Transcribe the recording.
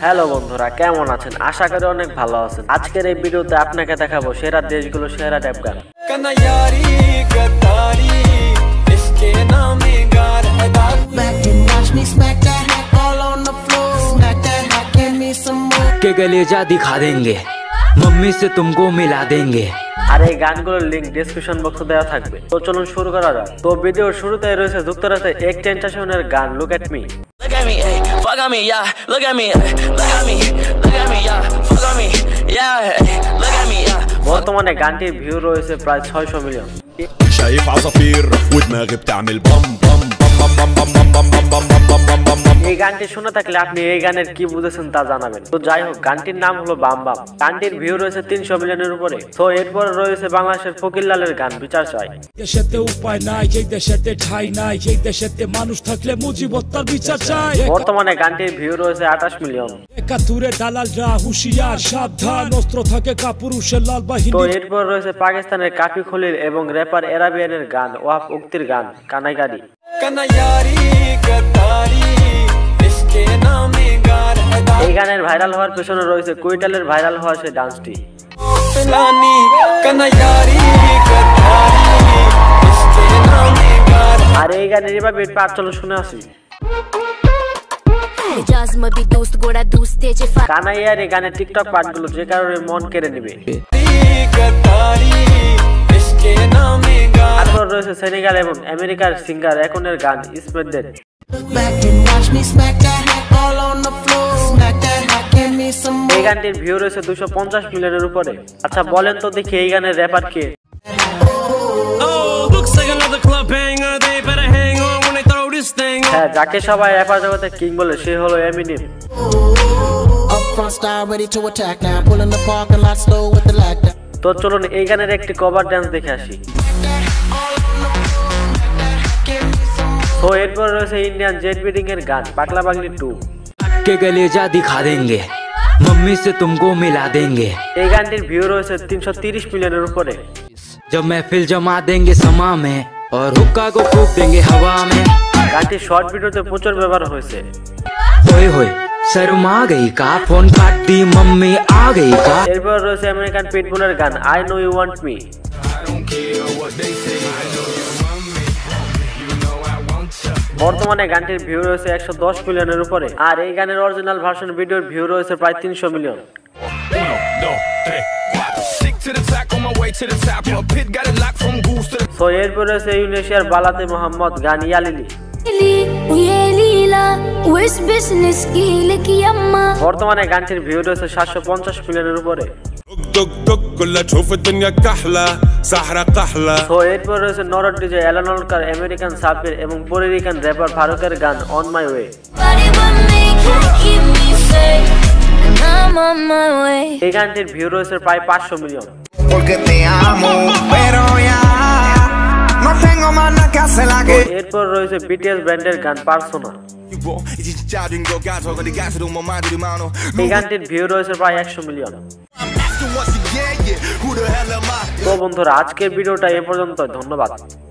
Hello বন্ধুরা, কেমন আছেন? আশা করি অনেক ভালো আছেন। আজকের এই ভিডিওতে আপনাকে দেখাবো সেরা দেশগুলো সেরা র‍্যাপ গান। কানা ইয়ারি গদ্দারি ইসকে নামে গার আদা back and watch me smack that hack all on the floor smack that hack give me some more के गलेजा दिखा देंगे मम्मी से तुमको मिला देंगे। আর এই গানগুলোর লিংক ডেসক্রিপশন বক্সে দেওয়া থাকবে। তো চলুন শুরু করা যাক। তো ভিডিওর শুরুতেই রয়েছে যুক্তরাষ্ট্রের এক্সটেন্টাশনের গান look at me. Look at me, hey, fuck on me, yeah. Look at me, look at me, look at me, yeah. Fuck on me, yeah. Look at me, yeah. বর্তমানে গানটির ভিউ রয়েছে প্রায় 600 মিলিয়ন। شايف عصافير ودماغي بتعمل بام بام بام بام بام بام بام بام بام بام। এই গানটি শুনে থাকলে আপনি এই গানের কি বুঝেছেন তা জানাবেন। তো যাই হোক, গানটির নাম হলো বাম বাম। গানটির ভিউ রয়েছে 300 মিলিয়নের উপরে। তো এরপর রয়েছে বাংলাদেশের ফকির লালের গান বিচার চাই। দেশেতে উপায় নাই, এই দেশেতে ঠাই নাই, এই দেশেতে মানুষ থাকলে মুজিবতার বিচার চাই। বর্তমানে গানটির ভিউ রয়েছে 28 মিলিয়ন। একাত্তরে দালালরা হুঁশিয়ার সাবধান, অস্ত্র থাকে কাপুরুষের লাল বাহিনী। তো এরপর রয়েছে পাকিস্তানের কাফি খলিল এবং র্যাপার এরাবিয়ানের গান ওয়াহাবBugtiর গান কানা ইয়ারি। কানা ইয়ারি গদ্দারি ইসকে নামে গার আদা। এই গানের ভাইরাল হওয়ার পেছনে রয়েছে কুইটালের ভাইরাল হওয়া সেই ডান্সটি। কানা ইয়ারি গদ্দারি ইসকে নামে গার। আর এই গানের EvaB পার্ট চলো শুনে আসি। কানা ইয়ারি গানের টিকটক পার্টগুলো যে কারণে মন কেড়ে নেবে। তারপর রয়েছে সেনেগাল এবং আমেরিকার সিঙ্গার একনের গান স্প্রেডেড। এই গানটির ভিউ রয়েছে 250 মিলিয়নের উপরে। আচ্ছা বলেন তো দেখি এই গানের র্যাপার কে? হ্যাঁ, যাকে সবাই র্যাপার জগতে কিং বলে সে হলো এমিনেম। তো চলুন এই গানের একটি কভার ডান্স দেখে আসি। তো এরপর রয়েছে ইন্ডিয়ান জেট বিডিং এর গান পাগলা পাগলি 2 के गलेजा दिखा देंगे मम्मी से तुमको मिला देंगे। এই গানটির ভিউ রয়েছে 330 মিলিয়নের উপরে। जब महफिल जमा देंगे समा में और हुक्का को फूंक देंगे हवा में। গানটি শর্ট ভিডিওতে প্রচুর ব্যবহার হয়েছে। ओए होए शर्मा गई का फोन काट दी मम्मी आ गई का। এরপর রয়েছে আমেরিকান পিটবুলের গান I know you want me. বর্তমানে গানটির ভিউ রয়েছে 110 মিলিয়নের উপরে। আর এই গানের অরিজিনাল ভার্সন ভিডিওর ভিউ রয়েছে প্রায় 300 মিলিয়ন। তো এরপর রয়েছে ইন্দোনেশিয়ার বালাতে মোহাম্মদ গান ইয়ালিলি। বর্তমানে গানটির ভিউ রয়েছে 750 মিলিয়নের উপরে। তো এরপর রয়েছে নরদ ডিজে এলানলকার আমেরিকান সাফির এবং পুয়ের্তো র্যাপার ফারুকের গান অন মাই ওয়ে। এই গানটির ভিউ রয়েছে প্রায় 500 মিলিয়ন। এরপর রয়েছে BTS ব্যান্ডের গান পারসোনা। এই গানটির ভিউ রয়েছে প্রায় 100 মিলিয়ন। তো বন্ধুরা, আজকের ভিডিওটা এ পর্যন্ত। ধন্যবাদ।